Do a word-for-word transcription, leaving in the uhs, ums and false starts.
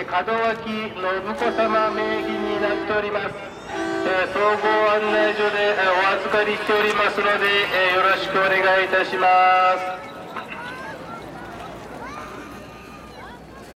門脇信子様名義になっております。えー、総合案内所で、えー、お預かりしておりますので、えー、よろしくお願いいたします。